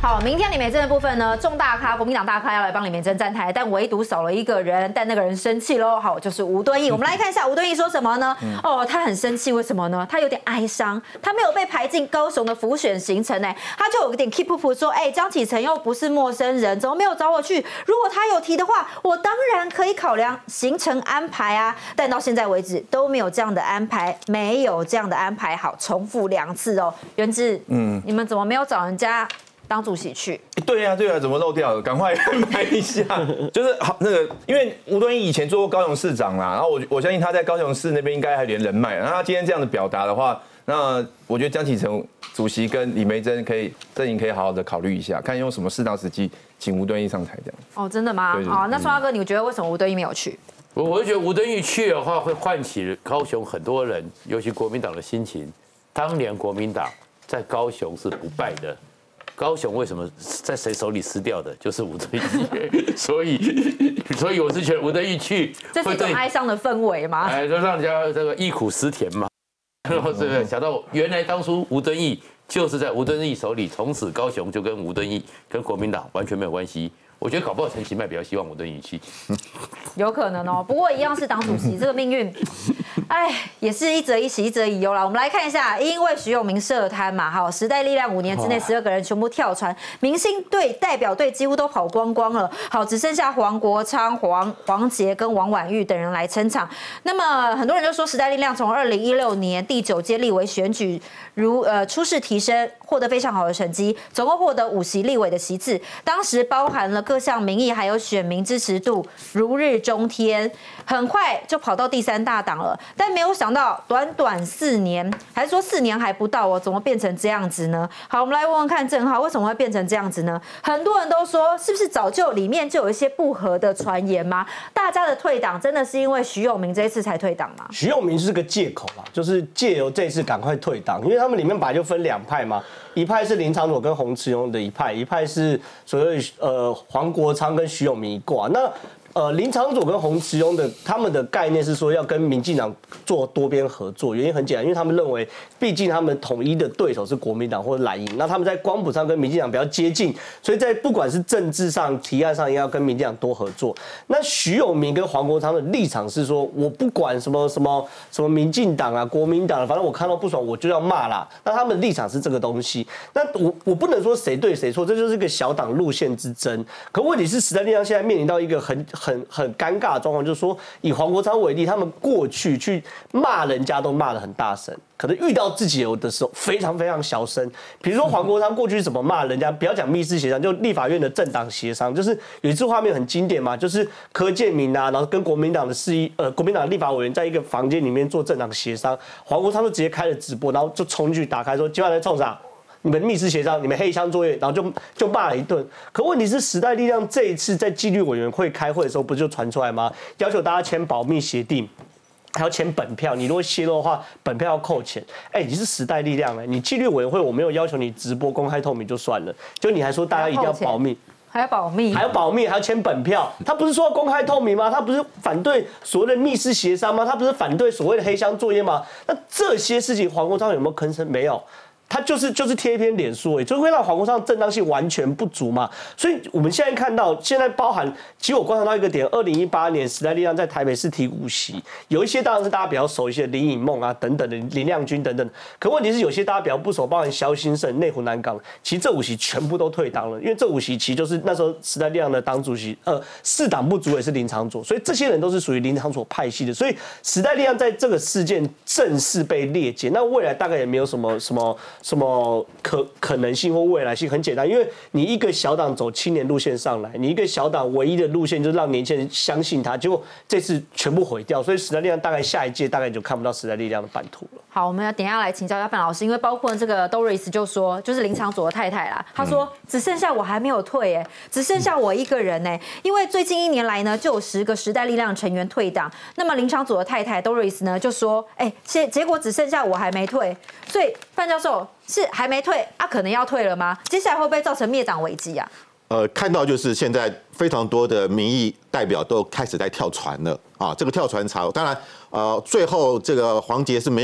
好，明天李美珍的部分呢，重大咖，国民党大咖要来帮李美珍站台，但唯独少了一个人，但那个人生气喽。好，就是吴敦义。我们来看一下吴敦义说什么呢？他很生气，为什么呢？他有点哀伤，他没有被排进高雄的辅选行程呢，他就有点 keep up 说，江启臣又不是陌生人，怎么没有找我去？如果他有提的话，我当然可以考量行程安排啊。但到现在为止都没有这样的安排，没有这样的安排。好，重复2次哦。元智，你们怎么没有找人家当主席去？ 对啊，怎么漏掉了？赶快安排一下。就是好那个，因为吴敦义以前做过高雄市长啦，然后我相信他在高雄市那边应该还有点人脉。然后他今天这样的表达的话，那我觉得江启臣主席跟李眉蓁阵营可以好好的考虑一下，看用什么适当时机请吴敦义上台这样。 哦，真的吗？好，那双大哥，你觉得为什么吴敦义没有去？ 我觉得吴敦义去的话，会唤起高雄很多人，尤其国民党的心情。当年国民党在高雄是不败的，高雄为什么在谁手里失掉的？就是吴敦义。所以我是觉得吴敦义去， 这是一种哀伤的氛围吗？ 就让人家这个忆苦思甜嘛。然后是想到原来当初吴敦义就是在吴敦义手里，从此高雄就跟吴敦义跟国民党完全没有关系。我觉得搞不好陈其迈比较希望吴敦义去， 有可能哦。不过一样是党主席，这个命运，也是一则一喜，一则一忧啦。我们来看一下，因为徐永明涉贪嘛，好，时代力量5年之内12个人全部跳船，明星队、代表队几乎都跑光光了，好，只剩下黄国昌、黄捷跟王婉玉等人来撑场。那么很多人就说，时代力量从2016年第9届立委选举初试提升，获得非常好的成绩，总共获得5席立委的席次，当时包含了各项民意还有选民支持度如日中天，很快就跑到第3大党了。但没有想到，短短4年，还是说4年还不到哦，怎么变成这样子呢？好，我们来问问看郑浩，为什么会变成这样子呢？很多人都说，是不是早就里面就有一些不合的传言吗？大家的退党真的是因为徐永明这一次才退党吗？ 徐永明是个借口啦，就是借由这次赶快退党，因为他们里面本来就分2派嘛。一派是林昶佐跟洪慈庸的一派是所谓黄国昌跟徐永明一挂。那林昶佐跟洪慈庸他们的概念是说要跟民进党做多边合作，原因很简单，因为他们认为，毕竟他们统一的对手是国民党或者蓝营，那他们在光谱上跟民进党比较接近，所以在不管是政治上、提案上，也要跟民进党多合作。那徐永明跟黄国昌的立场是说，我不管什么民进党啊、国民党，反正我看到不爽我就要骂啦。那他们的立场是这个东西。那我不能说谁对谁错，这就是一个小党路线之争。可问题是，时代力量现在面临到一个很尴尬的状况，就是说，以黄国昌为例，他们过去去骂人家都骂得很大声，可能遇到自己有的时候非常非常小声。比如说黄国昌过去怎么骂人家，不要讲密室协商，就立法院的政党协商，就是有一次画面很经典嘛，就是柯建铭啊，然后跟国民党的国民党的立法委员在一个房间里面做政党协商，黄国昌就直接开了直播，然后就冲去打开说，今晚在冲啥？你们密室协商，你们黑箱作业，然后就骂了一顿。可问题是，时代力量这一次在纪律委员会开会的时候，不就传出来吗？要求大家签保密协定，还要签本票。你如果泄露的话，本票要扣钱。你是时代力量你纪律委员会我没有要求你直播公开透明就算了，就你还说大家一定要保密。 还要保密， 还要签本票。他不是说要公开透明吗？他不是反对所谓的密室协商吗？他不是反对所谓的黑箱作业吗？那这些事情，黄国昌有没有吭声？没有。他就是贴一篇脸书，就会让黄国昌正当性完全不足嘛。所以我们现在看到，现在包含，其实我观察到一个点，2018年时代力量在台北市提5席，有一些当然是大家比较熟一些，林颖梦啊等等的，林亮君等等。可问题是有些大家比较不熟，包含萧兴盛、内湖南港，其实这5席全部都退党了，因为这5席其实就是那时候时代力量的党主席，4党部主委是林昶佐，所以这些人都是属于林昶佐派系的，所以时代力量在这个事件正式被列解，那未来大概也没有什么可能性或未来性，很简单，因为你一个小党走青年路线上来，你一个小党唯一的路线就是让年轻人相信他，结果这次全部毁掉，所以时代力量大概下一届大概就看不到时代力量的版图了。 好，我们要等一下来请教一下范老师，因为包括这个 Doris 就说，就是林昶佐的太太啦，她说只剩下我还没有退只剩下我一个人因为最近1年来呢，就有10个时代力量成员退党，那么林昶佐的太太 Doris 呢就说，结果只剩下我还没退，所以范教授是还没退可能要退了吗？接下来会不会造成灭党危机啊？ 看到就是现在非常多的民意代表都开始在跳船了啊！这个跳船潮，当然最后这个黄捷是没有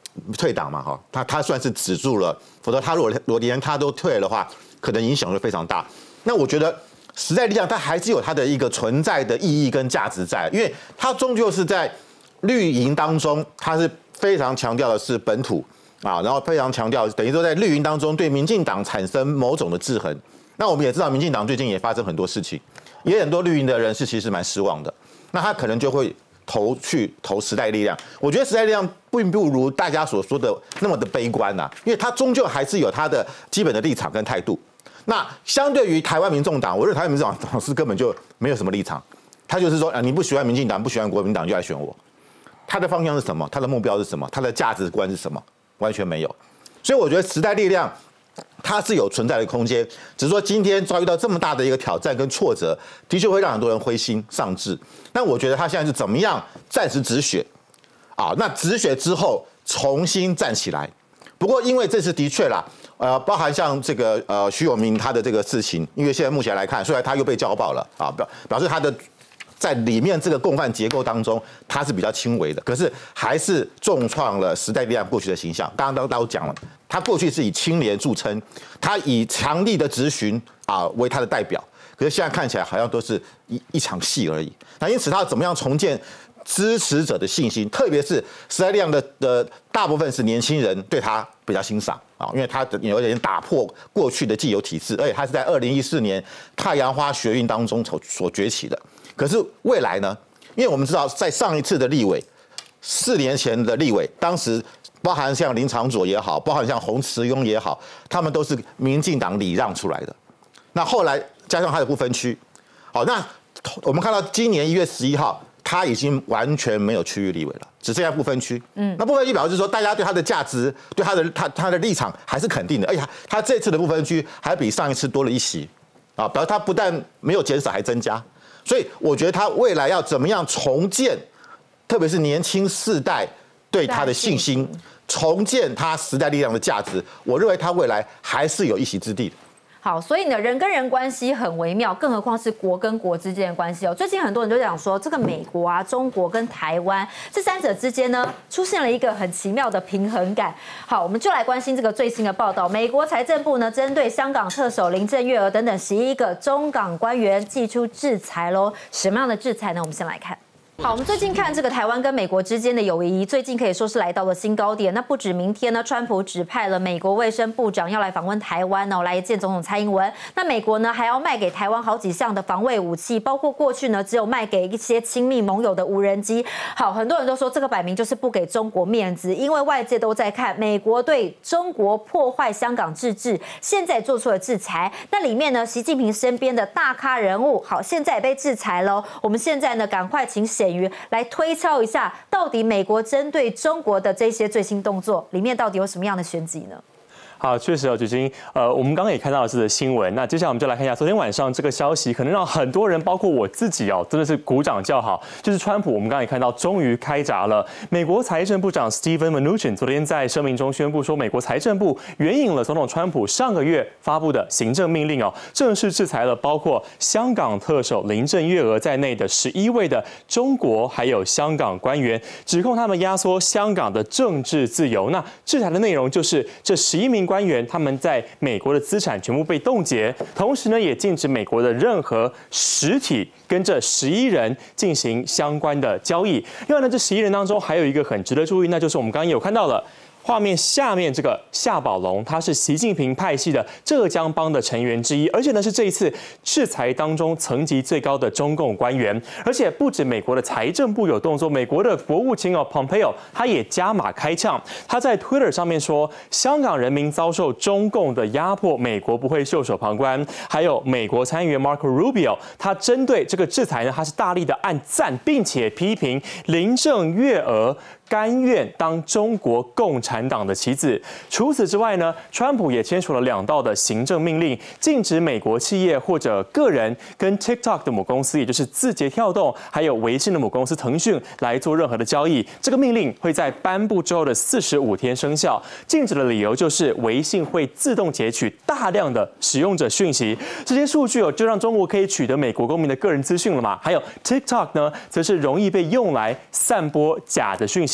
退党嘛，哈，他算是止住了，否则他如果连他都退了的话，可能影响会非常大。那我觉得时代力量它还是有它的一个存在的意义跟价值在，因为它终究是在绿营当中，它是非常强调的是本土啊，然后非常强调等于说在绿营当中对民进党产生某种的制衡。那我们也知道，民进党最近也发生很多事情，也很多绿营的人是其实蛮失望的，那他可能就会投时代力量。我觉得时代力量并不如大家所说的那么的悲观呐，因为他终究还是有他的基本的立场跟态度。那相对于台湾民众党，我认为台湾民众党是根本就没有什么立场，他就是说你不喜欢民进党，不喜欢国民党就来选我。他的方向是什么？他的目标是什么？他的价值观是什么？完全没有。所以我觉得时代力量它是有存在的空间，只是说今天遭遇到这么大的一个挑战跟挫折，的确会让很多人灰心丧志。但我觉得他现在是怎么样暂时止血啊？那止血之后重新站起来。不过因为这次的确啦，包含像这个徐永明他的这个事情，因为现在目前来看，虽然他又被交保了啊，表示他的在里面这个共犯结构当中，他是比较轻微的，可是还是重创了时代力量过去的形象。刚刚都讲了，他过去是以清廉著称，他以强力的质询啊为他的代表，可是现在看起来好像都是一场戏而已。那因此他怎么样重建支持者的信心，特别是时代力量的大部分是年轻人对他比较欣赏啊，因为他有点打破过去的既有体制，而且他是在2014年太阳花学运当中所崛起的。可是未来呢？因为我们知道，在上一次的立委，4年前的立委，当时包含像林昶佐也好，包含像洪慈庸也好，他们都是民进党礼让出来的。那后来加上他的不分区，好，那我们看到今年1月11号，他已经完全没有区域立委了，只剩下不分区。那不分区表示说，大家对他的价值、对他的立场还是肯定的，而且他这次的不分区还比上一次多了1席啊，表示他不但没有减少，还增加。所以我觉得他未来要怎么样重建，特别是年轻世代对他的信心，重建他时代力量的价值，我认为他未来还是有一席之地的。 好，所以呢，人跟人关系很微妙，更何况是国跟国之间的关系哦。最近很多人都讲说，这个美国啊、中国跟台湾这3者之间呢，出现了一个很奇妙的平衡感。好，我们就来关心这个最新的报道。美国财政部呢，针对香港特首林郑月娥等等11个中港官员祭出制裁喽。什么样的制裁呢？我们先来看。好，我们最近看这个台湾跟美国之间的友谊，最近可以说是来到了新高点。那不止明天呢，川普指派了美国卫生部长要来访问台湾哦，来见总统蔡英文。那美国呢，还要卖给台湾好几项的防卫武器，包括过去呢只有卖给一些亲密盟友的无人机。好，很多人都说这个摆明就是不给中国面子，因为外界都在看美国对中国破坏香港自治，现在做出了制裁。那里面呢，习近平身边的大咖人物，好，现在也被制裁喽。我们现在呢，赶快请显瑜来推敲一下，到底美国针对中国的这些最新动作里面到底有什么样的玄机呢？ 好，确实哦，举金，我们刚刚也看到了这个新闻。那接下来我们就来看一下昨天晚上这个消息，可能让很多人，包括我自己哦，真的是鼓掌叫好。就是川普，我们刚刚也看到，终于开闸了。美国财政部长 Steven Mnuchin 昨天在声明中宣布说，美国财政部援引了总统川普上个月发布的行政命令哦，正式制裁了包括香港特首林郑月娥在内的11位的中国还有香港官员，指控他们压缩香港的政治自由。那制裁的内容就是这11名官员他们在美国的资产全部被冻结，同时呢也禁止美国的任何实体跟这11人进行相关的交易。另外呢，这11人当中还有一个很值得注意，那就是我们刚刚有看到了。画面下面这个夏宝龙，他是习近平派系的浙江帮的成员之一，而且呢是这一次制裁当中层级最高的中共官员。而且不止美国的财政部有动作，美国的国务卿Pompeo 他也加码开枪，他在 Twitter 上面说，香港人民遭受中共的压迫，美国不会袖手旁观。还有美国参议员 Marco Rubio， 他针对这个制裁呢，他是大力的按赞，并且批评林郑月娥甘愿当中国共产党的棋子。除此之外呢，川普也签署了2道的行政命令，禁止美国企业或者个人跟 TikTok 的母公司，也就是字节跳动，还有微信的母公司腾讯来做任何的交易。这个命令会在颁布之后的45天生效。禁止的理由就是微信会自动截取大量的使用者讯息，这些数据就让中国可以取得美国公民的个人资讯了嘛。还有 TikTok 呢，则是容易被用来散播假的讯息。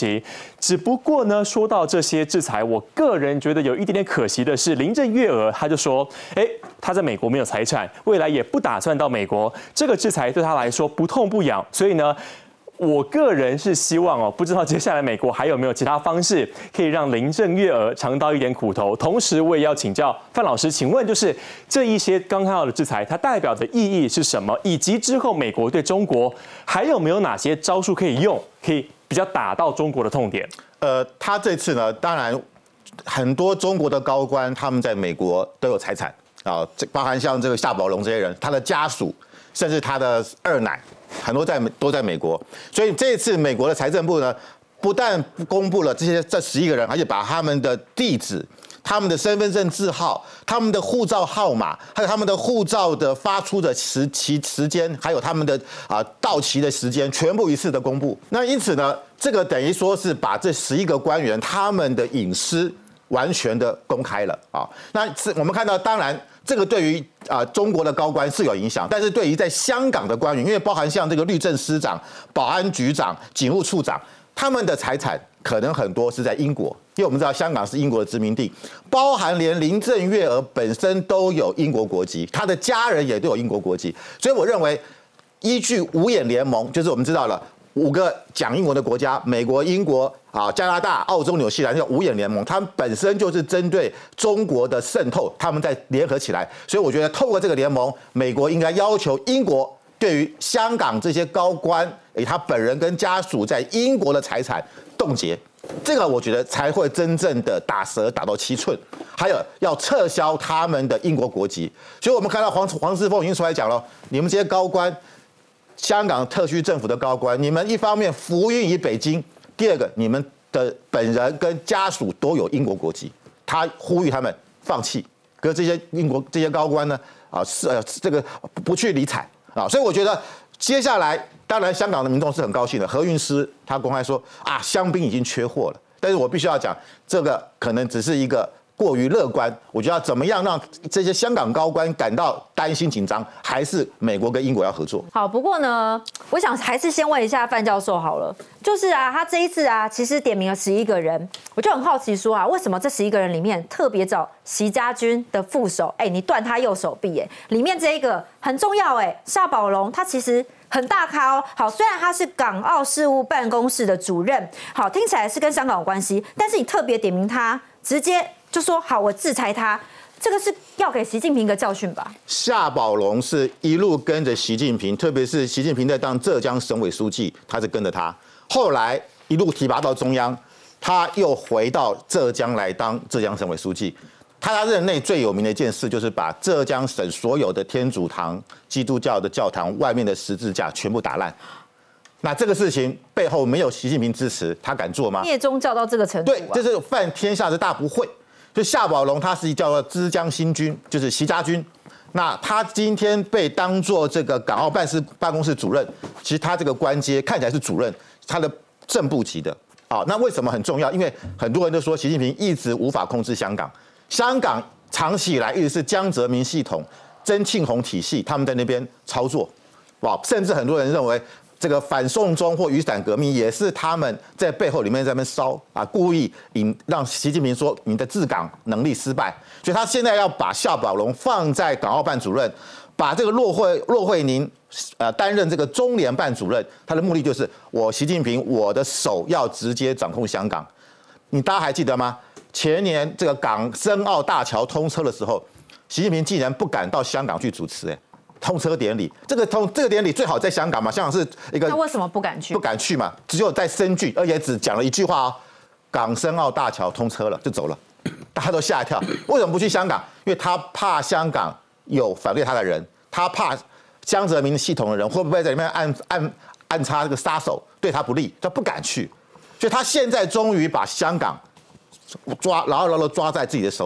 期。只不过呢，说到这些制裁，我个人觉得有一点点可惜的是，林郑月娥他就说，他在美国没有财产，未来也不打算到美国，这个制裁对他来说不痛不痒，所以呢。我个人是希望不知道接下来美国还有没有其他方式可以让林郑月娥尝到一点苦头。同时，我也要请教范老师，请问就是这一些刚看到的制裁，它代表的意义是什么？以及之后美国对中国还有没有哪些招数可以用，可以比较打到中国的痛点？ 他这次呢，当然很多中国的高官他们在美国都有财产啊，包含像这个夏宝龙这些人，他的家属，甚至他的二奶。很多都在美国，所以这一次美国的财政部呢，不但公布了这11个人，而且把他们的地址、他们的身份证字号、他们的护照号码，还有他们的护照的发出的时间，还有他们的到期的时间，全部一次的公布。那因此呢，这个等于说是把这11个官员他们的隐私完全的公开了啊。那我们看到，当然。这个对于中国的高官是有影响，但是对于在香港的官员，因为包含像这个律政司长、保安局长、警务处长，他们的财产可能很多是在英国，因为我们知道香港是英国的殖民地，包含连林郑月娥本身都有英国国籍，他的家人也都有英国国籍，所以我认为依据五眼联盟，就是我们知道了5个讲英文的国家，美国、英国。加拿大、澳洲、纽西兰叫五眼联盟，他们本身就是针对中国的渗透，他们在联合起来，所以我觉得透过这个联盟，美国应该要求英国对于香港这些高官，他本人跟家属在英国的财产冻结，这个我觉得才会真正的打蛇打到7寸，还有要撤销他们的英国国籍。所以我们看到黄之锋已经出来讲了，你们这些高官，香港特区政府的高官，你们一方面服膺于北京。第二个，你们的本人跟家属都有英国国籍，他呼吁他们放弃。可是这些英国这些高官呢，这个不去理睬啊，所以我觉得接下来，当然香港的民众是很高兴的。何韵诗他公开说香槟已经缺货了，但是我必须要讲，这个可能只是一个。过于乐观，我觉得要怎么样让这些香港高官感到担心紧张，还是美国跟英国要合作。 好，不过呢，我想还是先问一下范教授好了，就是他这一次其实点名了11个人，我就很好奇说为什么这11个人里面特别找习家军的副手，你断他右手臂，里面这一个很重要，夏宝龙他其实。很大咖哦，好，虽然他是港澳事务办公室的主任，好，听起来是跟香港有关系，但是你特别点名他，直接就说好，我制裁他，这个是要给习近平一个教训吧？ 夏宝龙是一路跟着习近平，特别是习近平在当浙江省委书记，他是跟着他，后来一路提拔到中央，他又回到浙江来当浙江省委书记。他任内最有名的一件事，就是把浙江省所有的天主堂、基督教的教堂外面的十字架全部打烂。那这个事情背后没有习近平支持，他敢做吗？ 灭宗教到这个程度， 对，这是犯天下之大不讳。就夏宝龙，他是叫做枝江新军，就是习家军。那他今天被当作这个港澳办公室主任，其实他这个官阶看起来是主任，他的正部级的。那为什么很重要？因为很多人都说习近平一直无法控制香港。香港长期以来一直是江泽民系统、曾庆红体系他们在那边操作，甚至很多人认为这个反送中或雨伞革命也是他们在背后里面在那边烧故意让习近平说你的治港能力失败，所以他现在要把夏宝龙放在港澳办主任，把这个骆惠宁担任这个中联办主任，他的目的就是我习近平我的手要直接掌控香港，大家还记得吗？前年这个港深澳大桥通车的时候，习近平竟然不敢到香港去主持通车典礼。这个典礼最好在香港嘛，香港是一个。 那为什么不敢去？ 不敢去嘛，只有在深圳，而且只讲了一句话港深澳大桥通车了就走了，大家都吓一跳。为什么不去香港？因为他怕香港有反对他的人，他怕江泽民系统的人会不会在里面暗插这个杀手，对他不利，他不敢去。所以他现在终于把香港牢牢的抓在自己的手里，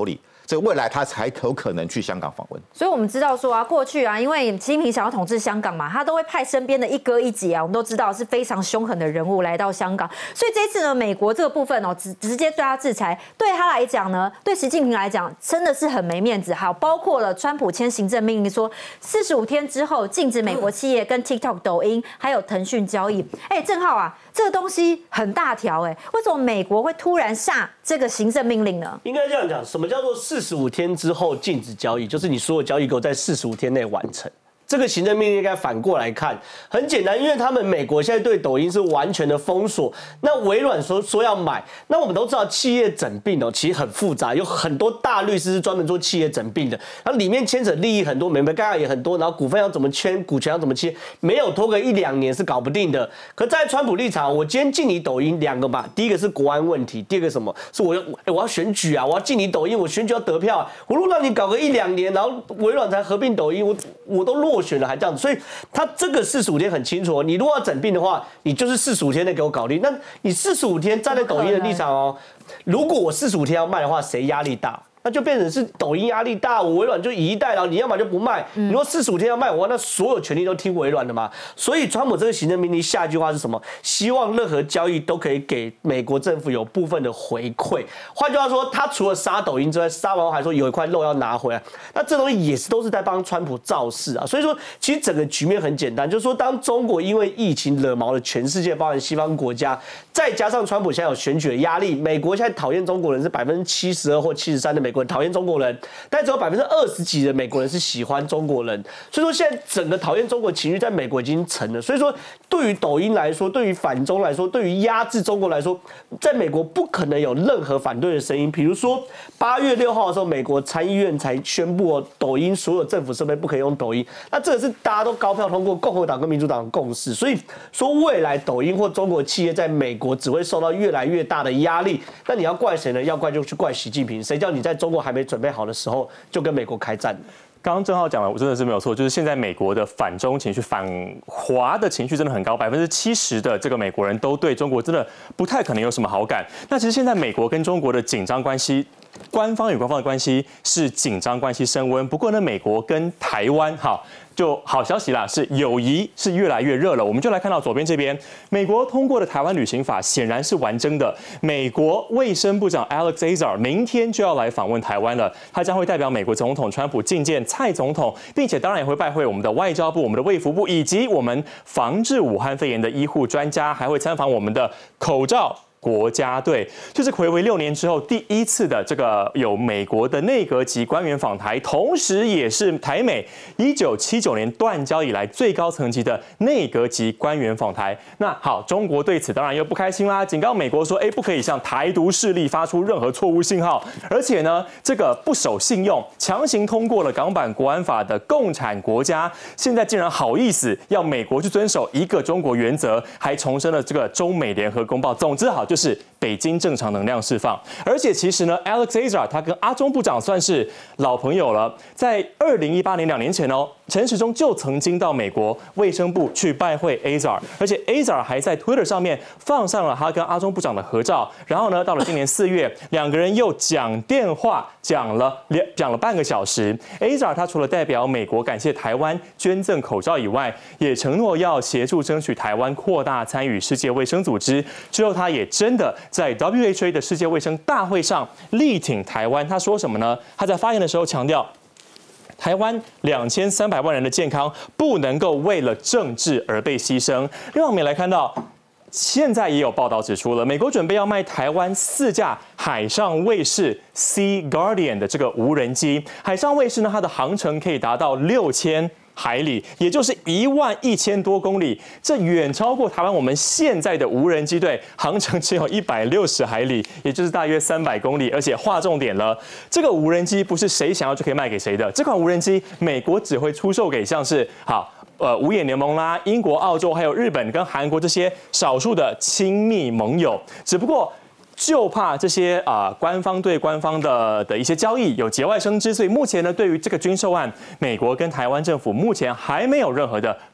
这个未来他才有可能去香港访问。 所以我们知道说啊，过去啊，因为习近平想要统治香港嘛，他都会派身边的一哥一姐啊，我们都知道是非常凶狠的人物来到香港。所以这次呢，美国这个部分哦，直接对他制裁，对他来讲呢，对习近平来讲真的是很没面子。好，包括了川普签行政命令说，45天之后禁止美国企业跟 TikTok、抖音还有腾讯交易。郑浩啊，这个东西很大条为什么美国会突然下这个行政命令呢？ 应该这样讲，什么叫做45天之后禁止交易？就是你所有交易给我在45天内完成。这个行政命令应该反过来看，很简单，因为他们美国现在对抖音是完全的封锁。那微软说要买，那我们都知道企业整并其实很复杂，有很多大律师是专门做企业整并的，然后里面牵扯利益很多，美刚刚也很多，然后股份要怎么圈，股权要怎么切，没有拖个1-2年是搞不定的。可在川普立场，我今天禁你抖音2个嘛，第一个是国安问题，第二个什么是我要选举啊，我要禁你抖音，我选举要得票啊，我如果让你搞个1-2年，然后微软才合并抖音，我都落选了还这样子，所以他这个45天很清楚，你如果要整并的话，你就是45天内给我搞定。那你45天站在抖音的立场如果我45天要卖的话，谁压力大？那就变成是抖音压力大，我微软就以逸待劳，你要么就不卖。你如果45天要卖我，那所有权利都听微软的嘛。所以川普这个行政命令下一句话是什么？希望任何交易都可以给美国政府有部分的回馈。换句话说，他除了杀抖音之外，杀完后还说有一块肉要拿回来。那这东西也是都是在帮川普造势啊。所以说，其实整个局面很简单，就是说，当中国因为疫情惹毛了全世界，包含西方国家，再加上川普现在有选举的压力，美国现在讨厌中国人是72%或73%的美国人讨厌中国人，但只有20%几的美国人是喜欢中国人。所以说，现在整个讨厌中国情绪在美国已经成了。所以说，对于抖音来说，对于反中来说，对于压制中国来说，在美国不可能有任何反对的声音。比如说8月6号的时候，美国参议院才宣布抖音所有政府设备不可以用抖音。那这个是大家都高票通过，共和党跟民主党的共识。所以说，未来抖音或中国企业在美国只会受到越来越大的压力。那你要怪谁呢？要怪就去怪习近平。谁叫你在中国还没准备好的时候就跟美国开战？ 刚刚正浩讲了，我真的是没有错，就是现在美国的反中情绪、反华的情绪真的很高，70%的这个美国人都对中国真的不太可能有什么好感。那其实现在美国跟中国的紧张关系，官方与官方的关系是紧张关系升温。不过呢，美国跟台湾就好消息啦，是友谊是越来越热了。我们就来看到左边这边，美国通过的台湾旅行法显然是完整的。美国卫生部长 Alex Azar 明天就要来访问台湾了，他将会代表美国总统川普觐见蔡总统，并且当然也会拜会我们的外交部、我们的卫福部以及我们防治武汉肺炎的医护专家，还会参访我们的口罩国家队，就是睽违6年之后第一次的这个有美国的内阁级官员访台，同时也是台美1979年断交以来最高层级的内阁级官员访台。那好，中国对此当然又不开心啦，警告美国说，不可以向台独势力发出任何错误信号，而且呢，这个不守信用，强行通过了港版国安法的共产国家，现在竟然好意思要美国去遵守一个中国原则，还重申了这个中美联合公报。总之好，就是北京正常能量释放。而且其实呢 ，Alex Azar 他跟阿中部长算是老朋友了，在2018年2年前陈时中就曾经到美国卫生部去拜会 Azar， 而且 Azar 还在 Twitter 上面放上了他跟阿中部长的合照。然后呢，到了今年4月，两个人又讲电话讲了半个小时。Azar 他除了代表美国感谢台湾捐赠口罩以外，也承诺要协助争取台湾扩大参与世界卫生组织。之后他也真的在 WHA 的世界卫生大会上力挺台湾。他说什么呢？他在发言的时候强调，台湾2300万人的健康不能够为了政治而被牺牲。另外，我们也来看到，现在也有报道指出了，美国准备要卖台湾4架海上卫士 Sea Guardian 的这个无人机。海上卫士呢，它的航程可以达到6000海里，也就是11000多公里，这远超过台湾我们现在的无人机队，航程只有160海里，也就是大约300公里。而且划重点了，这个无人机不是谁想要就可以卖给谁的，这款无人机美国只会出售给像是五眼联盟啦、英国、澳洲还有日本跟韩国这些少数的亲密盟友，只不过就怕这些官方对官方的一些交易有节外生枝，所以目前呢，对于这个军售案，美国跟台湾政府目前还没有任何的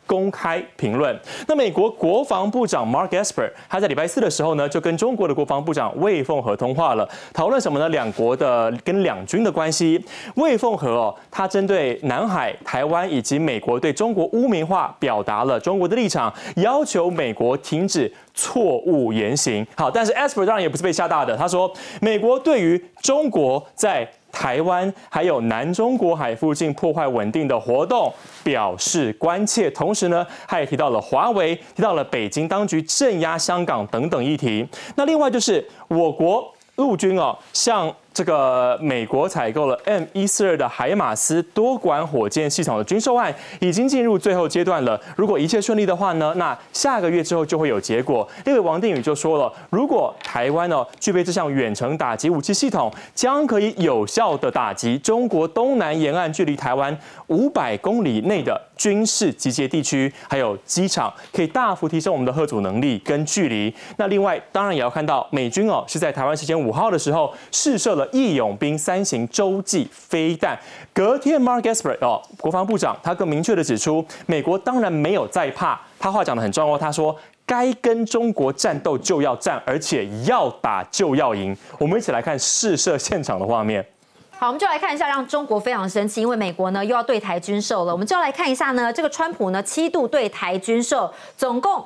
公开评论。那美国国防部长 Mark Esper 他在礼拜4的时候呢，就跟中国的国防部长魏凤和通话了，讨论什么呢？两国的跟两军的关系。魏凤和他针对南海、台湾以及美国对中国污名化，表达了中国的立场，要求美国停止错误言行。好，但是 Esper 当然也不是被吓大的，他说美国对于中国在台湾还有南中国海附近破坏稳定的活动表示关切，同时呢，他也提到了华为，提到了北京当局镇压香港等等议题。那另外就是我国陆军向这个美国采购了 M142的海马斯多管火箭系统的军售案已经进入最后阶段了。如果一切顺利的话呢，那下个月之后就会有结果。立委王定宇就说了，如果台湾具备这项远程打击武器系统，将可以有效的打击中国东南沿岸距离台湾500公里内的军事集结地区，还有机场，可以大幅提升我们的嚇阻能力跟距离。那另外当然也要看到美军是在台湾时间5号的时候试射了义勇兵3型洲际飞弹。隔天 Mark Esper 国防部长他更明确的指出，美国当然没有在怕，他话讲得很重要，他说该跟中国战斗就要战，而且要打就要赢。我们一起来看试射现场的画面。 好，我们就来看一下让中国非常生气，因为美国呢又要对台军售了。我们就要来看一下呢，这个川普呢7度对台军售，总共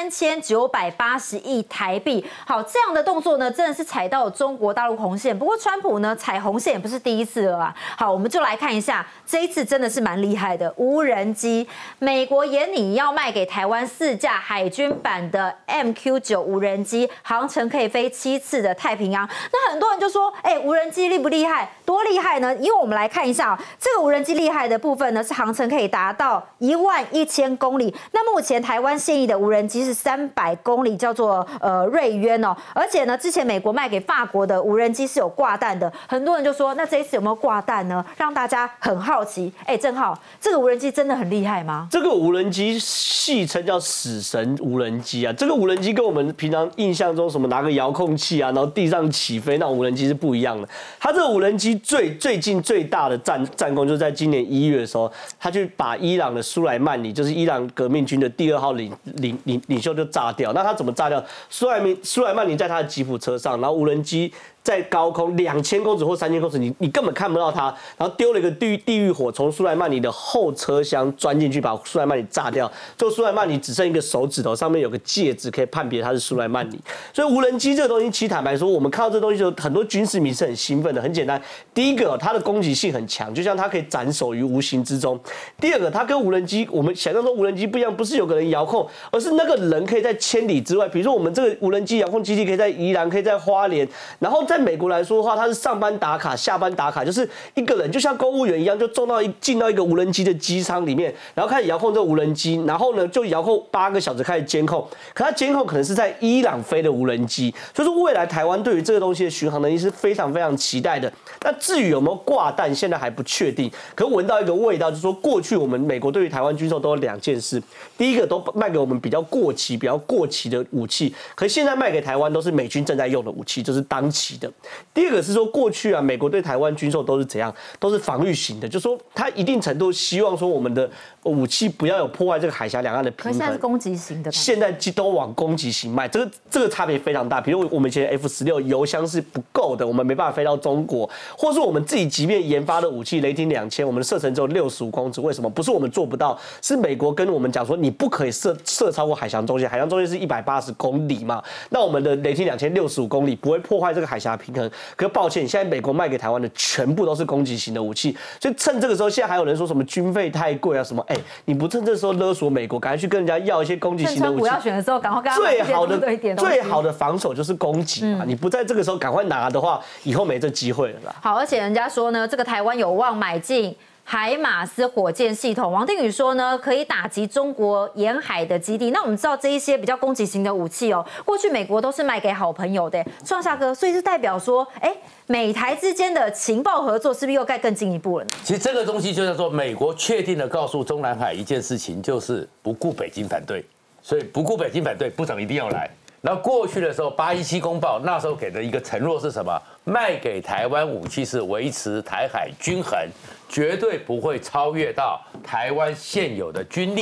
3980亿台币。好，这样的动作呢真的是踩到了中国大陆红线。不过川普呢踩红线也不是第一次了啊。好，我们就来看一下，这一次真的是蛮厉害的，无人机。美国眼里要卖给台湾4架海军版的 MQ9 无人机，航程可以飞7次的太平洋。那很多人就说，无人机厉不厉害？多厉害呢？因为我们来看一下这个无人机厉害的部分呢，是航程可以达到11000公里。那目前台湾现役的无人机是300公里，叫做瑞渊而且呢，之前美国卖给法国的无人机是有挂弹的，很多人就说，那这一次有没有挂弹呢？让大家很好奇。正浩，这个无人机真的很厉害吗？ 这个无人机戏称叫死神无人机啊，这个无人机跟我们平常印象中什么拿个遥控器啊，然后地上起飞那种无人机是不一样的。它这个无人机最近最大的战功，就是在今年1月的时候，他去把伊朗的苏莱曼尼，就是伊朗革命军的第2号领袖就炸掉。那他怎么炸掉？苏莱曼尼在他的吉普车上，然后无人机在高空2000公尺或3000公尺，你根本看不到它，然后丢了一个地狱火，从苏莱曼尼的后车厢钻进去，把苏莱曼尼炸掉。最后苏莱曼尼只剩一个手指头，上面有个戒指，可以判别他是苏莱曼尼。所以无人机这个东西，其实坦白说，我们看到这东西就很多军事迷是很兴奋的。很简单，第一个，它的攻击性很强，就像它可以斩首于无形之中；第二个，它跟无人机我们想象中无人机不一样，不是有个人遥控，而是那个人可以在千里之外。比如说我们这个无人机遥控基地可以在宜兰，可以在花莲，然后在美国来说的话，它是上班打卡、下班打卡，就是一个人就像公务员一样，就进到一个无人机的机舱里面，然后开始遥控这个无人机，然后呢就遥控8个小时开始监控。可它监控可能是在伊朗飞的无人机，所以说未来台湾对于这个东西的巡航能力是非常非常期待的。那至于有没有挂弹，现在还不确定。可闻到一个味道，就是说过去我们美国对于台湾军售都有2件事，第一个都卖给我们比较过期的武器，可是现在卖给台湾都是美军正在用的武器，就是当期的。第二个是说，过去美国对台湾军售都是怎样？都是防御型的，就是说它一定程度希望说我们的武器不要有破坏这个海峡两岸的平衡。 可现在是攻击型的， 现在都往攻击型卖，这个差别非常大。比如我们以前 F-16油箱是不够的，我们没办法飞到中国，或是我们自己即便研发的武器雷霆2000，我们的射程只有65公尺，为什么？不是我们做不到，是美国跟我们讲说你不可以射超过海峡中线，海峡中线是180公里嘛，那我们的雷霆2000 65公里不会破坏这个海峡平衡。可是抱歉，现在美国卖给台湾的全部都是攻击型的武器，所以趁这个时候，现在还有人说什么军费太贵啊什么，你不趁这时候勒索美国，赶快去跟人家要一些攻击型的武器。 要选的时候，赶快跟他最好的防守就是攻击嘛，你不在这个时候赶快拿的话，以后没这机会了啦。 好，而且人家说呢，这个台湾有望买进海马斯火箭系统。王定宇说呢，可以打击中国沿海的基地。那我们知道这一些比较攻击型的武器过去美国都是卖给好朋友的，创夏哥，所以是代表说，美台之间的情报合作是不是又该更进一步了呢？ 其实这个东西就叫做美国确定的告诉中南海一件事情，就是不顾北京反对，所以不顾北京反对，部长一定要来。然后过去的时候，817公报那时候给的一个承诺是什么？卖给台湾武器是维持台海均衡，绝对不会超越到台湾现有的军力。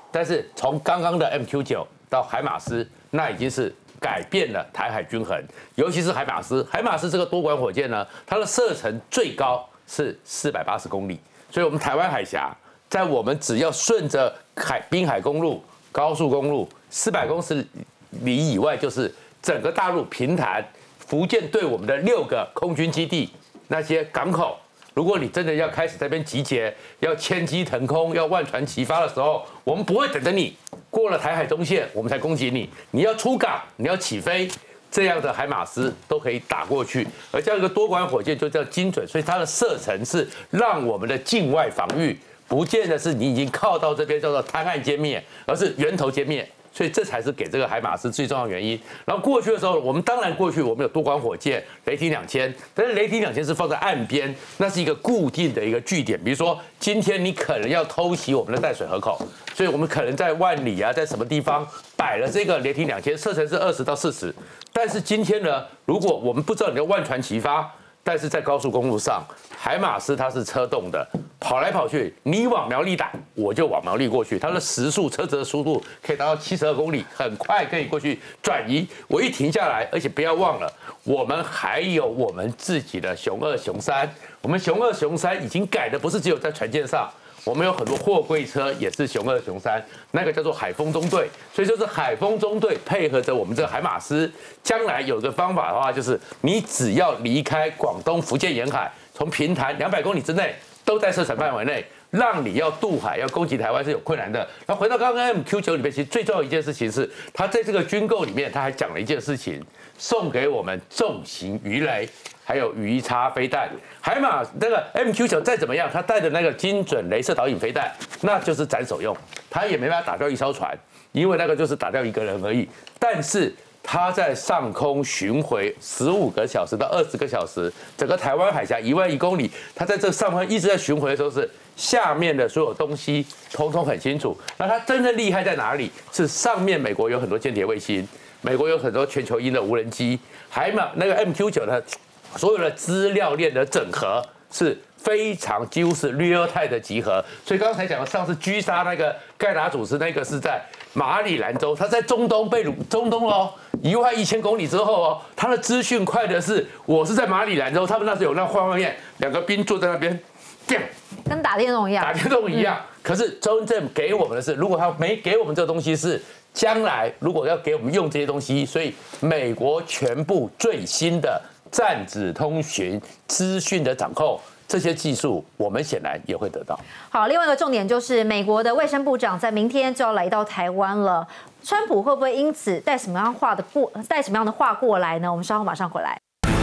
但是从刚刚的 MQ9到海马斯，那已经是改变了台海均衡，尤其是海马斯。海马斯这个多管火箭呢，它的射程最高是480公里，所以我们台湾海峡，在我们只要顺着滨海公路、高速公路400公里以外，就是整个大陆平潭、福建对我们的6个空军基地那些港口。如果你真的要开始这边集结，要千机腾空，要万船齐发的时候，我们不会等着你过了台海中线，我们才攻击你。你要出港，你要起飞，这样的海马斯都可以打过去。而这样一个多管火箭就叫精准，所以它的射程是让我们的境外防御不见得是你已经靠到这边叫做滩岸歼灭，而是源头歼灭。所以这才是给这个海马斯最重要的原因。然后过去的时候，我们当然过去我们有多管火箭、雷霆2000，但是雷霆2000是放在岸边，那是一个固定的一个据点。比如说今天你可能要偷袭我们的淡水河口，所以我们可能在万里啊，在什么地方摆了这个雷霆2000，射程是20到40。但是今天呢，如果我们不知道你的万船齐发，但是在高速公路上，海马斯它是车动的，跑来跑去，你往苗栗打，我就往苗栗过去。它的时速，车子的速度可以达到72公里，很快可以过去转移。我一停下来，而且不要忘了，我们还有我们自己的雄2、雄3。我们雄2、雄3已经改的不是只有在船舰上。我们有很多货柜车也是雄2、雄3，那个叫做海锋中队，所以就是海锋中队配合着我们这个海马斯，将来有个方法的话，就是你只要离开广东、福建沿海，从平潭200公里之内都在射程范围内，让你要渡海、要攻击台湾是有困难的。那回到刚刚 MQ9里面，其实最重要一件事情是，他在这个军购里面，他还讲了一件事情，送给我们重型鱼雷。还有鱼叉飞弹，海马那个 MQ9再怎么样，它带的那个精准雷射导引飞弹，那就是斩首用，它也没办法打掉一艘船，因为那个就是打掉一个人而已。但是它在上空巡回15个小时到20个小时，整个台湾海峡11000公里，它在这上方一直在巡回的时候，是下面的所有东西通通很清楚。那它真正厉害在哪里？是上面美国有很多间谍卫星，美国有很多全球鹰的无人机，海马那个 MQ9呢？所有的资料链的整合是非常几乎是 real time 的集合，所以刚才讲的上次狙杀那个盖达祖师那个是在马里兰州，他在中东哦，11000公里之后哦，他的资讯快的是我是在马里兰州，他们那时候有那画面，2个兵坐在那边， 跟打电动一样， 打电动一样。可是真正给我们的是，如果他没给我们这个东西是。将来如果要给我们用这些东西，所以美国全部最新的战指通讯资讯的掌控，这些技术我们显然也会得到。 好，另外一个重点就是美国的卫生部长在明天就要来到台湾了，川普会不会因此带什么样的话过来呢？我们稍后马上回来。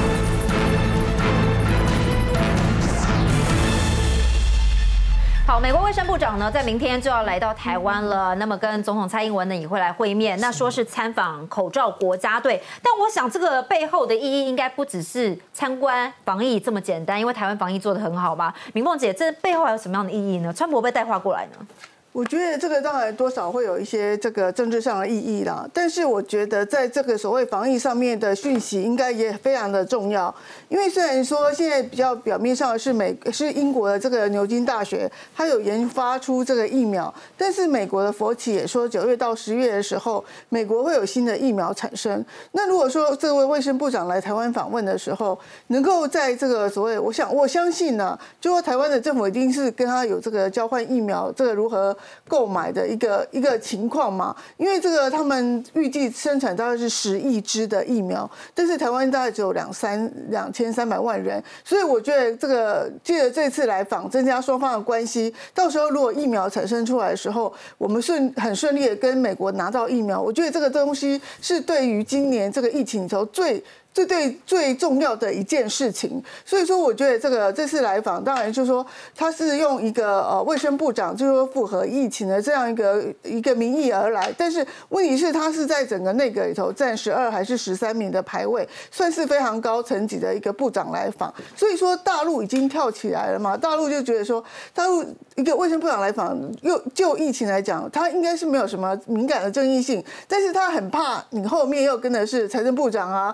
好，美国卫生部长呢，在明天就要来到台湾了。那么跟总统蔡英文呢也会来会面，那说是参访口罩国家队，但我想这个背后的意义应该不只是参观防疫这么简单，因为台湾防疫做得很好嘛。明凤姐，这背后还有什么样的意义呢？川普被带话过来呢？ 我觉得这个当然多少会有一些这个政治上的意义啦，但是我觉得在这个所谓防疫上面的讯息应该也非常的重要，因为虽然说现在比较表面上是英国的这个牛津大学，它有研发出这个疫苗，但是美国的佛奇也说9月到10月的时候，美国会有新的疫苗产生。那如果说这位卫生部长来台湾访问的时候，能够在这个所谓，我相信呢，就说台湾的政府一定是跟他有这个交换疫苗，这个如何购买的一个情况嘛，因为这个他们预计生产大概是10亿支的疫苗，但是台湾大概只有2300万人，所以我觉得这个借着这次来访，增加双方的关系，到时候如果疫苗产生出来的时候，我们很顺利的跟美国拿到疫苗，我觉得这个东西是对于今年这个疫情时候最重要的一件事情，所以说我觉得这次来访，当然就是说他是用一个卫生部长就是说符合疫情的这样一个名义而来，但是问题是他是在整个内阁里头占12还是13名的排位，算是非常高层级的一个部长来访，所以说大陆已经跳起来了嘛，大陆就觉得说大陆一个卫生部长来访，就疫情来讲，他应该是没有什么敏感的争议性，但是他很怕你后面又跟的是财政部长啊、国防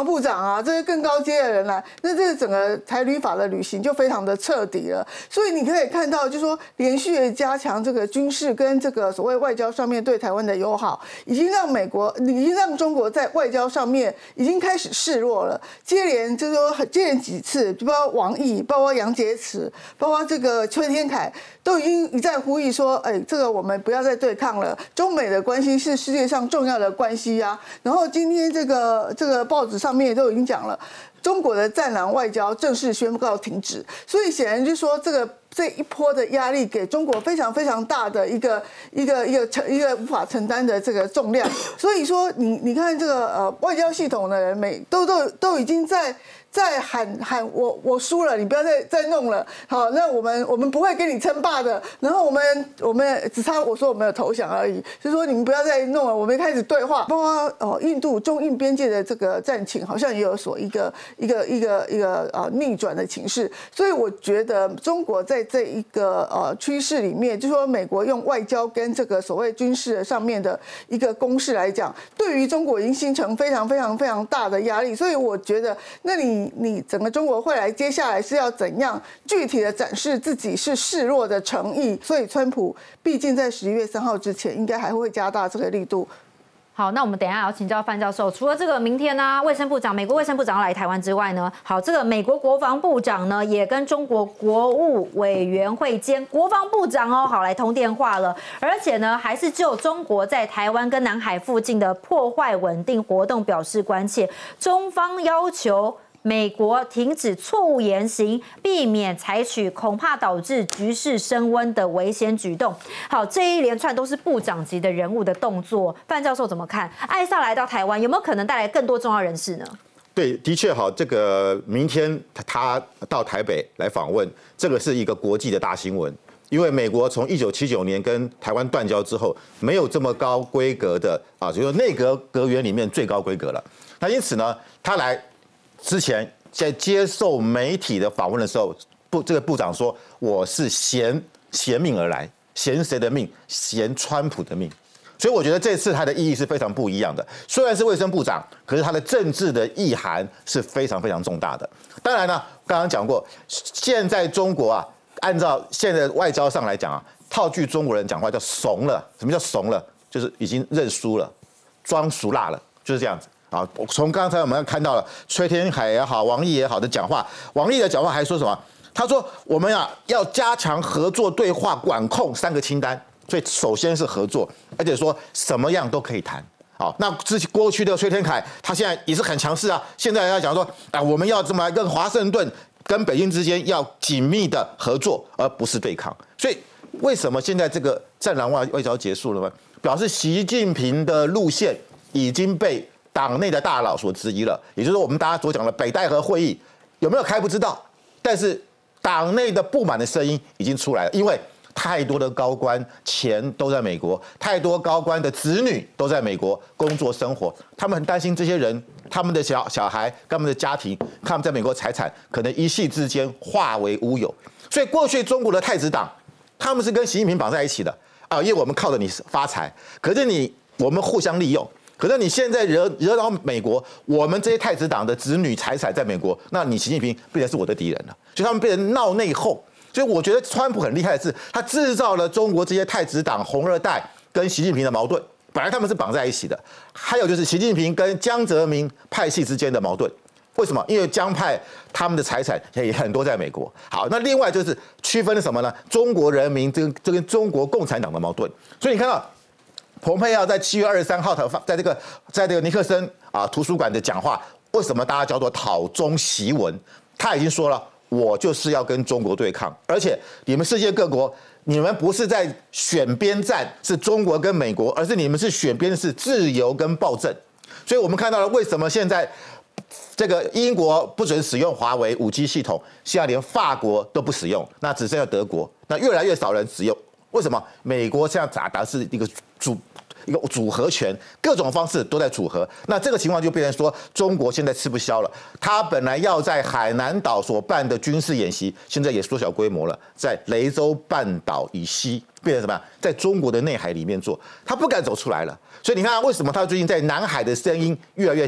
部长啊，这些更高阶的人来，那这个整个台旅法的旅行就非常的彻底了。所以你可以看到，就是说连续的加强这个军事跟这个所谓外交上面对台湾的友好，已经让中国在外交上面已经开始示弱了。接连几次，就包括王毅，包括杨洁篪，包括这个邱天凯，都已经一再呼吁说，这个我们不要再对抗了，中美的关系是世界上重要的关系啊。然后今天这个报纸上面都已经讲了，中国的战狼外交正式宣告停止。所以显然就是说这一波的压力给中国非常非常大的一个无法承担的这个重量。所以说你看这个外交系统的人都已经在喊我输了，你不要再弄了。好，那我们不会跟你称霸的。然后我们只差我说我们有投降而已，就是说你们不要再弄了，我们开始对话。包括印度中印边界的这个战情，好像也有一个逆转的情势。所以我觉得中国在这一个趋势里面，就是说美国用外交跟这个所谓军事上面的一个攻势来讲，对于中国已经形成非常非常非常大的压力。所以我觉得，那你整个中国会来接下来是要怎样具体的展示自己是示弱的诚意？所以川普毕竟在11月3号之前，应该还会加大这个力度。 好，那我们等一下要请教范教授，除了这个明天呢，美国卫生部长要来台湾之外呢，好，这个美国国防部长呢也跟中国国务委员会兼国防部长好来通电话了，而且呢还是就中国在台湾跟南海附近的破坏稳定活动表示关切，中方要求美国停止错误言行，避免采取恐怕导致局势升温的危险举动。好，这一连串都是部长级的人物的动作，范教授怎么看？艾萨来到台湾，有没有可能带来更多重要人士呢？ 对，的确好，这个明天他到台北来访问，这个是一个国际的大新闻。因为美国从1979年跟台湾断交之后，没有这么高规格的就是内阁阁员里面最高规格了。那因此呢，他来之前在接受媒体的访问的时候，这个部长说：“我是衔命而来，衔谁的命？衔川普的命。”所以我觉得这次他的意义是非常不一样的。虽然是卫生部长，可是他的政治的意涵是非常非常重大的。当然呢，刚刚讲过，现在中国按照现在外交上来讲套句中国人讲话叫怂了。什么叫怂了？就是已经认输了，装熟辣了，就是这样子。从刚才我们看到了崔天凯也好，王毅也好的讲话，王毅的讲话还说什么？他说我们要加强合作、对话、管控3个清单，所以首先是合作，而且说什么样都可以谈。好，那过去的崔天凯他现在也是很强势现在要讲说我们要这么跟华盛顿、跟北京之间要紧密的合作，而不是对抗。所以为什么现在这个战狼外交结束了呢？表示习近平的路线已经被党内的大佬所质疑了，也就是说我们大家所讲的北戴河会议有没有开不知道，但是党内的不满的声音已经出来了，因为太多的高官钱都在美国，太多高官的子女都在美国工作生活，他们很担心这些人，他们的小孩、他们的家庭，他们在美国财产可能一夕之间化为乌有。所以过去中国的太子党，他们是跟习近平绑在一起的因为我们靠着你发财，可是我们互相利用。可是你现在惹到美国，我们这些太子党的子女财产在美国，那你习近平变成是我的敌人了，所以他们变成闹内讧。所以我觉得川普很厉害的是，他制造了中国这些太子党红二代跟习近平的矛盾，本来他们是绑在一起的。还有就是习近平跟江泽民派系之间的矛盾，为什么？因为江派他们的财产也很多在美国。好，那另外就是区分了什么呢？中国人民这跟中国共产党的矛盾。所以你看到蓬佩奥在7月23号在这个尼克森图书馆的讲话，为什么大家叫做讨中檄文？他已经说了，我就是要跟中国对抗，而且你们世界各国，你们不是在选边站，是中国跟美国，而是你们是选边是自由跟暴政。所以我们看到了为什么现在这个英国不准使用华为5G 系统，现在连法国都不使用，那只剩下德国，那越来越少人使用。为什么？美国现在打的是一个组合拳，各种方式都在组合。那这个情况就变成说，中国现在吃不消了。他本来要在海南岛所办的军事演习，现在也缩小规模了，在雷州半岛以西变成什么？在中国的内海里面做，他不敢走出来了。所以你看，为什么他最近在南海的声音越来越小？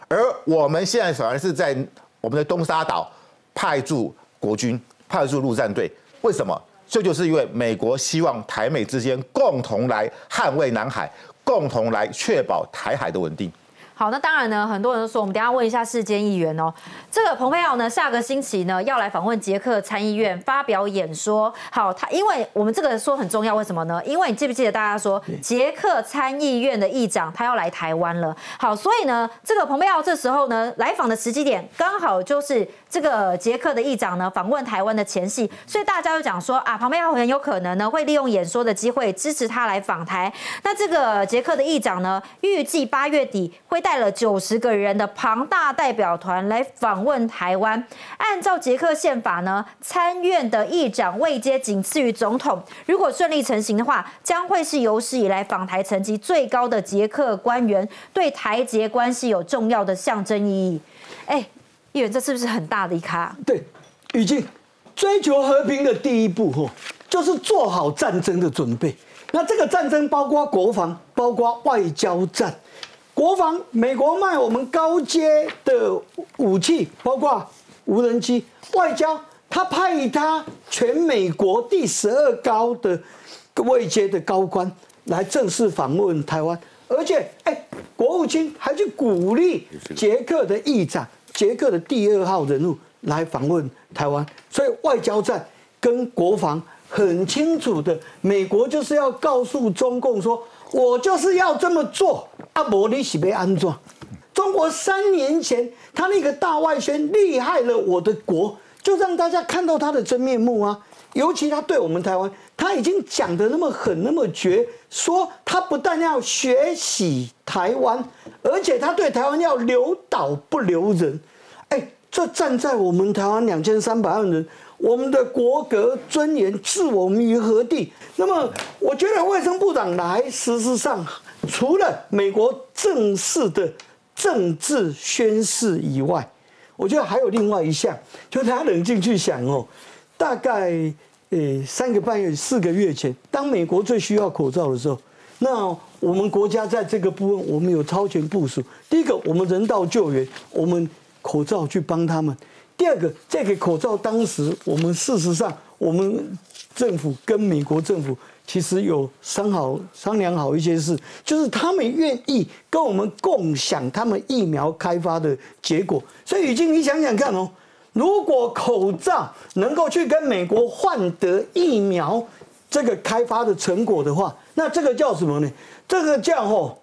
而我们现在反而是在我们的东沙岛派驻国军，派驻陆战队，为什么？这就是因为美国希望台美之间共同来捍卫南海，共同来确保台海的稳定。 好，那当然呢，很多人都说，我们等一下问一下世坚议员哦。这个蓬佩奥呢，下个星期呢要来访问捷克参议院发表演说。好，他因为我们这个说很重要，为什么呢？因为你记不记得大家说，捷克参议院的议长他要来台湾了。好，所以呢，这个蓬佩奥这时候呢来访的时机点刚好就是这个捷克的议长呢访问台湾的前夕，所以大家就讲说啊，蓬佩奥很有可能呢会利用演说的机会支持他来访台。那这个捷克的议长呢，预计8月底会带了90个人的庞大代表团来访问台湾。按照捷克宪法呢，参院的议长位阶仅次于总统。如果顺利成行的话，将会是有史以来访台层级最高的捷克官员，对台捷关系有重要的象征意义。议员，这是不是很大的一咖？ 对，语境追求和平的第一步就是做好战争的准备。那这个战争包括国防，包括外交战。国防，美国卖我们高阶的武器，包括无人机；外交，他派他全美国第12高的位阶的高官来正式访问台湾，而且，国务卿还去鼓励捷克的议长、捷克的第2号人物来访问台湾，所以外交战跟国防很清楚的，美国就是要告诉中共说，我就是要这么做。不然你是要怎样？中国3年前他那个大外宣厉害了我的国，就让大家看到他的真面目啊！尤其他对我们台湾，他已经讲得那么狠那么绝，说他不但要学习台湾，而且他对台湾要留岛不留人。这站在我们台湾2300万人，我们的国格尊严置我们于何地？那么，我觉得卫生部长来，事实上除了美国正式的政治宣示以外，我觉得还有另外一项，就是他冷静去想大概3个半月、4个月前，当美国最需要口罩的时候，那我们国家在这个部分我们有超前部署。第一个，我们人道救援，我们口罩去帮他们；第二个，这个口罩当时我们事实上，我们政府跟美国政府其实有商量好一些事，就是他们愿意跟我们共享他们疫苗开发的结果。所以语境，你想想看如果口罩能够去跟美国换得疫苗这个开发的成果的话，那这个叫什么呢？这个叫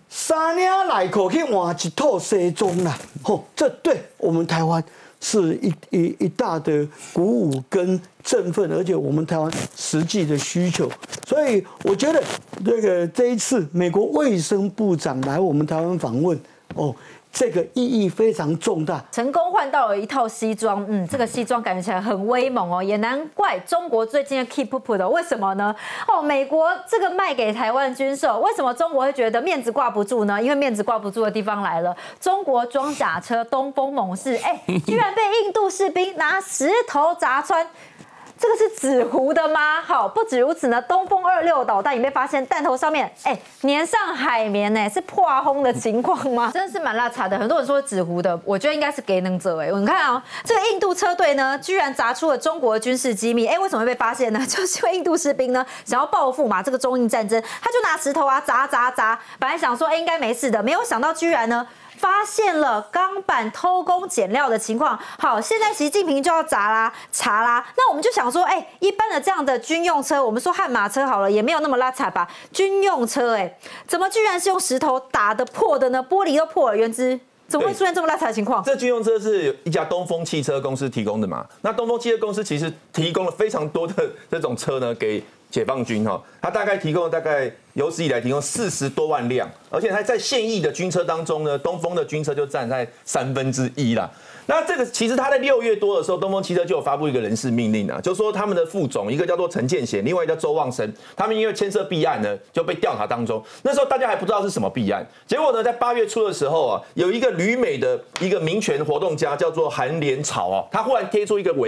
3领内裤去换一套西装啦！这对我们台湾是一大的鼓舞跟振奋，而且我们台湾实际的需求。所以我觉得这一次美国卫生部长来我们台湾访问这个意义非常重大， 成功换到了一套西装，这个西装感觉起来很威猛也难怪中国最近的 keep up 的，为什么呢？美国这个卖给台湾军售，为什么中国会觉得面子挂不住呢？因为面子挂不住的地方来了，中国装甲车东风猛士，居然被印度士兵拿石头砸穿。这个是纸糊的吗？好，不止如此呢，东风26导弹也被发现弹头上面粘上海绵是破轰的情况吗？真的是蛮辣茶的。很多人说纸糊的，我觉得应该是给能者你看这个印度车队呢，居然砸出了中国的军事机密。为什么会被发现呢？就是因为印度士兵呢想要报复嘛，这个中印战争，他就拿石头砸，本来想说应该没事的，没有想到居然呢发现了钢板偷工减料的情况。好，现在习近平就要查啦。那我们就想说，一般的这样的军用车，我们说悍马车好了，也没有那么拉惨吧？军用车，怎么居然是用石头打得破的呢？玻璃都破了，原之怎么会出现这么拉惨的情况？ 这军用车是一家东风汽车公司提供的嘛？那东风汽车公司其实提供了非常多的这种车呢给解放军它大概提供有史以来提供40多万辆，而且它在现役的军车当中呢，东风的军车就占在1/3啦。那这个其实他在6月多的时候，东风汽车就有发布一个人事命令就说他们的副总一个叫做陈建贤，另外一个叫周旺生，他们因为牵涉弊案呢，就被调查当中。那时候大家还不知道是什么弊案，结果呢，在8月初的时候有一个旅美的一个民权活动家叫做韩连草他忽然贴出一个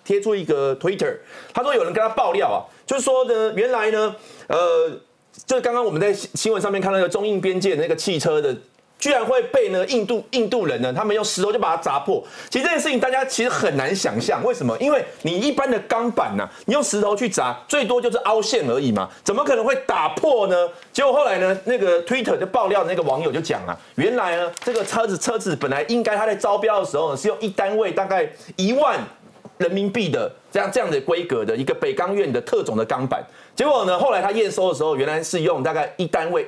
Twitter， 他说有人跟他爆料就是说呢，原来呢，就是刚刚我们在新闻上面看到那个中印边界的那个汽车的居然会被呢印度人呢，他们用石头就把它砸破。其实这件事情大家其实很难想象，为什么？因为你一般的钢板呢，你用石头去砸，最多就是凹陷而已嘛，怎么可能会打破呢？结果后来呢，那个 Twitter 就爆料的那个网友就讲啊，原来呢这个车子本来应该他在招标的时候呢，是用一单位大概1万人民币的这样的规格的一个北钢院的特种的钢板，结果呢后来他验收的时候，原来是用大概一单位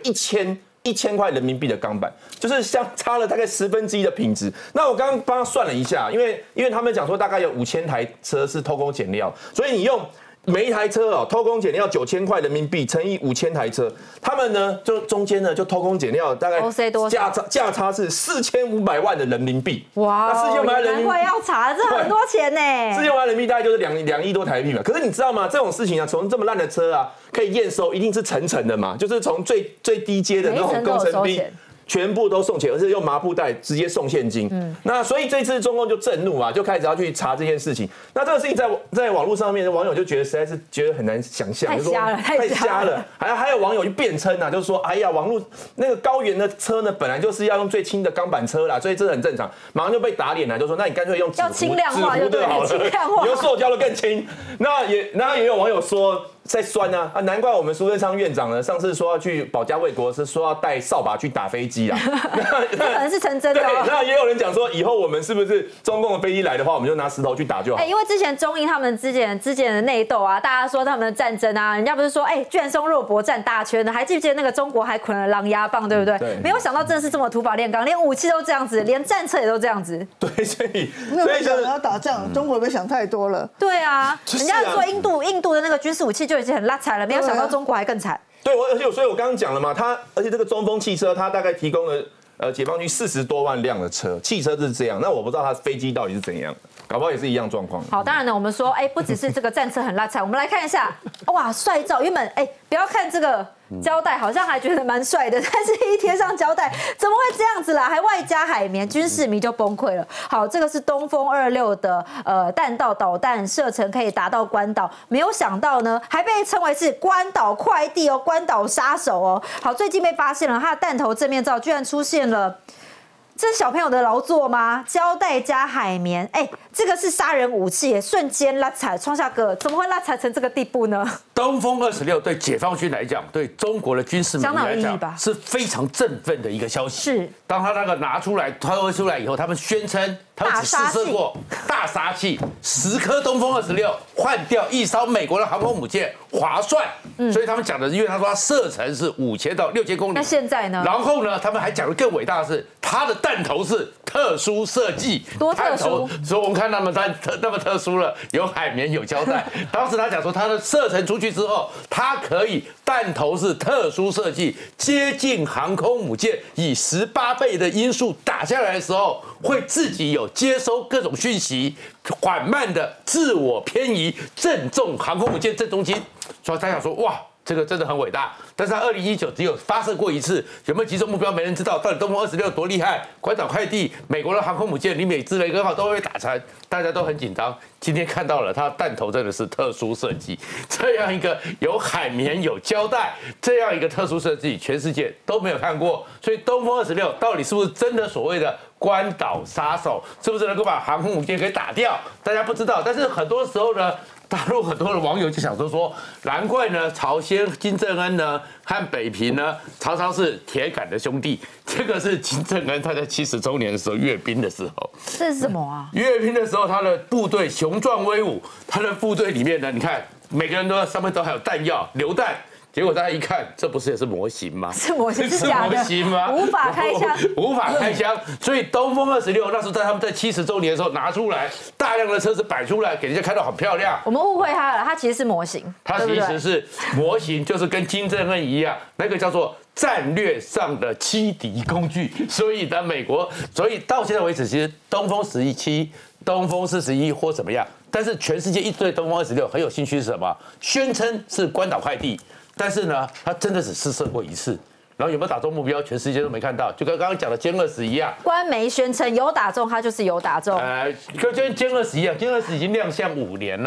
1000块人民币的钢板，就是相差了大概1/10的品质。那我刚刚帮他算了一下，因为他们讲说大概有5000台车是偷工减料，所以你用每一台车偷工减料9000块人民币乘以5000台车，他们呢就中间呢就偷工减料大概价差是4500万的人民币。 哇， 那4500万人民币难怪要查，这很多钱呢。 4500万人民币大概就是2亿多台币嘛。可是你知道吗？这种事情啊，从这么烂的车啊，可以验收，一定是层层的嘛，就是从最低阶的那种工程兵。全部都送钱，而是用麻布袋直接送现金。那所以这次中共就震怒啊，就开始要去查这件事情。那这个事情在网络上面，网友就觉得实在是觉得很难想象， 太瞎了， 太瞎了。还有网友就辩称啊，就是说，哎呀，网络那个高原的车呢，本来就是要用最轻的钢板车啦，所以这很正常。马上就被打脸了，就说那你干脆用纸糊的好了，你用塑胶的更轻。那也有网友说。在酸啊！难怪我们苏贞昌院长呢，上次说要去保家卫国，是说要带扫把去打飞机啊。 这可能是成真的。 对，那也有人讲说，以后我们是不是中共的飞机来的话，我们就拿石头去打就好。 因为之前中印他们之前的内斗啊，大家说他们的战争啊，人家不是说卷松肉搏战大圈的，还记不记得那个中国还捆了狼牙棒，对不对？对。没有想到真的是这么土法炼钢，连武器都这样子，连战车也都这样子。 对，所以想要打仗，中国没想太多了。 对啊，人家说印度的那个军事武器就已经很拉惨了，没有想到中国还更惨。 对，所以我刚刚讲了嘛，而且这个中风汽车，它大概提供了解放军40多万辆的车，汽车是这样，那我不知道它飞机到底是怎样，搞不好也是一样状况。 好，当然呢，我们说，不只是这个战车很拉惨，我们来看一下，哇，帅照。原本不要看这个胶带，好像还觉得蛮帅的，但是一贴上胶带，怎么会这样子啦？还外加海绵，军事迷就崩溃了。好，这个是东风26的弹道导弹射程可以达到关岛，没有想到呢，还被称为是关岛快递哦，关岛杀手哦。好，最近被发现了，它的弹头正面照居然出现了。这是小朋友的劳作吗？胶带加海绵，这个是杀人武器，瞬间拉踩，创下个怎么会拉踩成这个地步呢？ 东风26对解放军来讲，对中国的军事民来讲是非常振奋的一个消息。 是， 当他那个拿出来、推出来以后，他们宣称他们只试射过大杀器，10颗东风26换掉1艘美国的航空母舰，划算。所以他们讲的，因为他说它射程是5000到6000公里。 那现在呢？ 然后呢，他们还讲的更伟大的是，它的弹头是特殊设计， 多特殊？ 所以我们看他们那么特殊了，有海绵有胶带。当时他讲说，它的射程出去之后，它可以弹头是特殊设计，接近航空母舰，以18倍的音速打下来的时候，会自己有接收各种讯息，缓慢的自我偏移，正中航空母舰正中心。所以他想说，哇，这个真的很伟大。但是他2019只有发射过一次，有没有击中目标没人知道。到底东风26多厉害？关岛快递，美国的航空母舰，你美制雷根号都会打残，大家都很紧张。今天看到了，它弹头真的是特殊设计，这样一个有海绵有胶带，这样一个特殊设计，全世界都没有看过。所以东风26到底是不是真的所谓的关岛杀手？是不是能够把航空母舰给打掉？大家不知道。但是很多时候呢，大陆很多的网友就想说，难怪呢，朝鲜金正恩呢和北平呢常常是铁杆的兄弟。这个是金正恩他在70周年的时候阅兵的时候。 这是什么啊？ 阅兵的时候，他的部队雄壮威武，他的部队里面呢，你看每个人都上面都还有弹药、榴弹。结果大家一看，这不是也是模型吗？ 是模型，是假的， 模型吗？ 无法开枪， 无法开枪。所以东风26那时候他们在70周年的时候拿出来，大量的车子摆出来，给人家看到很漂亮。 我们误会他了，他其实是模型。 它其实是模型，就是跟金正恩一样，那个叫做战略上的欺敌工具。所以呢，美国，所以到现在为止，其实东风17、东风41或怎么样，但是全世界一直对东风26很有兴趣是什么？宣称是关岛快递。但是呢，它真的只试射过一次，然后有没有打中目标，全世界都没看到，就跟刚刚讲的歼20一样。 官媒宣称有打中，它就是有打中。 就跟歼20一样，歼20已经亮相5年了，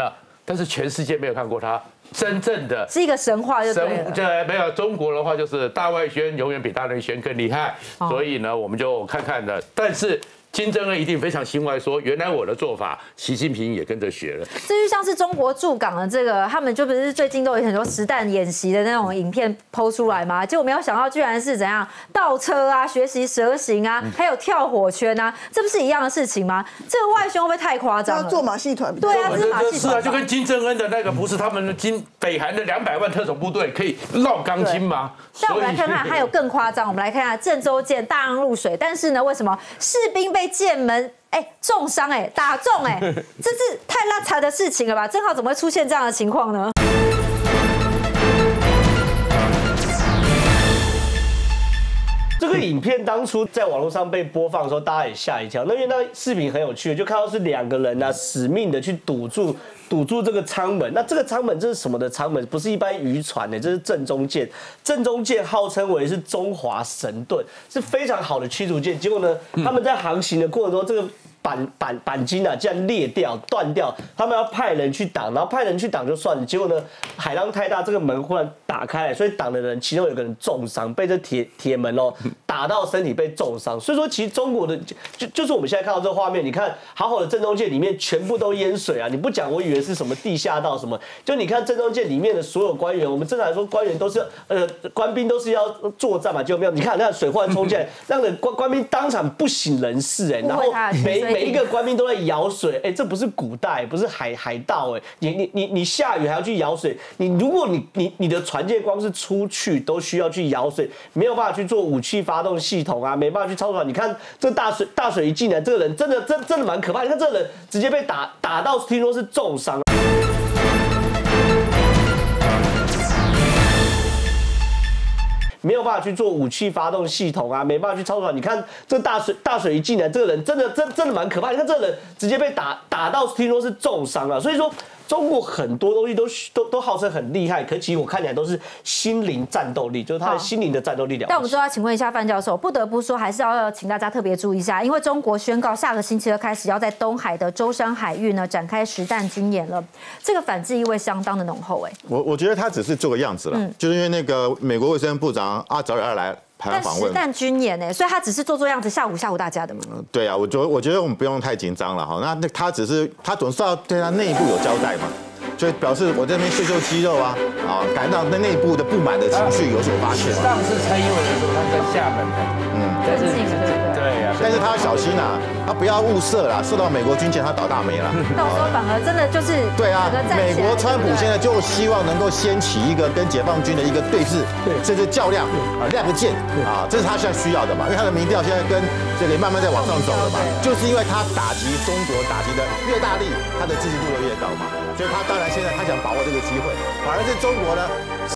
但是全世界没有看过他真正的是一个神话就对了。 这没有中国的话，就是大外宣永远比大内宣更厉害，所以呢，我们就看看的。但是金正恩一定非常心外，说原来我的做法，习近平也跟着学了。 至于像是中国驻港的这个，他们就不是最近都有很多实弹演习的那种影片抛出来吗？结果没有想到，居然是怎样倒车啊、学习蛇形啊，还有跳火圈啊，这不是一样的事情吗？这个外宣会不会太夸张了？ 做马戏团， 对啊，这是马戏团。 是啊，就跟金正恩的那个不是他们北韩的200万特种部队可以绕钢筋吗？ 但我们来看看，还有更夸张。我们来看看郑州舰大浪入水，但是呢，为什么士兵被舰门重伤打中这是太拉惨的事情了吧？正好怎么会出现这样的情况呢？ 这个影片当初在网络上被播放的时候，大家也吓一跳。那因为那视频很有趣，就看到是2个人啊，死命的去堵住这个舱门。那这个舱门这是什么的舱门？不是一般渔船这是郑中舰。郑中舰号称为是中华神盾，是非常好的驱逐舰。结果呢，他们在航行的过程中，这个钣金啊，竟然裂掉、断掉，他们要派人去挡，然后派人去挡就算了，结果呢，海浪太大，这个门忽然打开来，所以挡的人其中有个人重伤，被这铁门打到身体被重伤。所以说，其实中国的就是我们现在看到这个画面，你看好好的郑中舰里面全部都淹水啊！你不讲，我以为是什么地下道什么，就你看郑中舰里面的所有官员，我们正常来说官员都是官兵都是要作战嘛，结果没有，你看那水忽然冲进来，让人官兵当场不省人事然后每一个官兵都在舀水，这不是古代，不是海盗你下雨还要去舀水，如果你的船舰光是出去都需要去舀水，没有办法去做武器发动系统啊，没办法去操作。你看这大水一进来，这个人真的蛮可怕。你看这个人直接被打到，听说是重伤。没有办法去做武器发动系统啊，没办法去操作。你看这大水一进来，这个人真的蛮可怕。你看这个人直接被打到，听说是重伤啊。所以说，中国很多东西都号称很厉害，可其实我看起来都是心灵战斗力，就是他的心灵的战斗力了。 但我们说要请问一下范教授，不得不说还是要请大家特别注意一下，因为中国宣告下个星期二开始要在东海的舟山海域呢展开实弹军演了，这个反制意味相当的浓厚我觉得他只是做个样子了，就是因为那个美国卫生部长阿扎尔要来台湾访问， 实弹军演所以他只是做样子吓唬大家的嘛。 对啊，我觉得我们不用太紧张了哈。那他总是要对他内部有交代嘛。就表示我这边秀肌肉啊，感到那内部的不满的情绪有所发泄。 上次蔡英文的时候，他在厦门但是对呀， 但是他要小心啊，他不要误射啦，射到美国军舰他倒大霉了。 到时候反而真的就是对啊，美国川普现在就希望能够掀起一个跟解放军的一个对峙，甚至较量亮个剑这是他现在需要的嘛，因为他的民调现在跟这个慢慢在往上走了嘛，就是因为他打击中国打击的越大力，他的支持度就越高嘛，所以他当然现在他想把握这个机会，反而是中国呢。